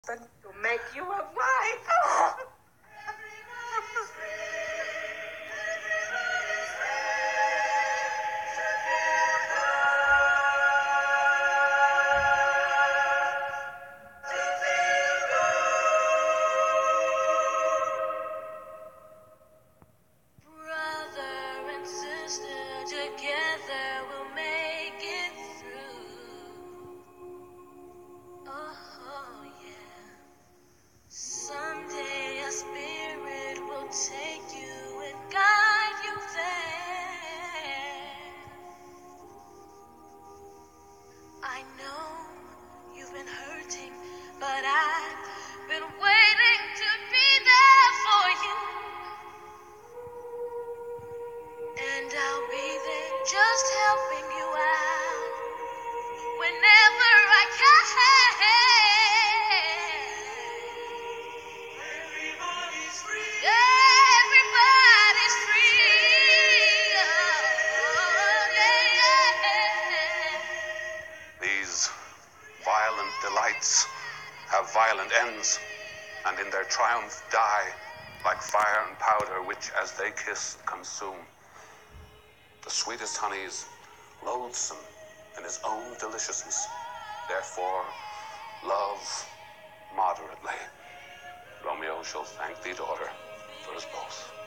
To make you a wife. Brother and sister, together we'll make it through. Oh, yeah. Someday a spirit will take you and guide you there. I know you've been hurting, but I've been waiting to be there for you. And I'll be there just helping you out whenever I can. Everybody's free. Everybody's free. Oh, yeah. These violent delights have violent ends, and in their triumph die, like fire and powder, which as they kiss consume. The sweetest honey is loathsome in his own deliciousness. Therefore, love moderately. Romeo shall thank thee, daughter, for us both.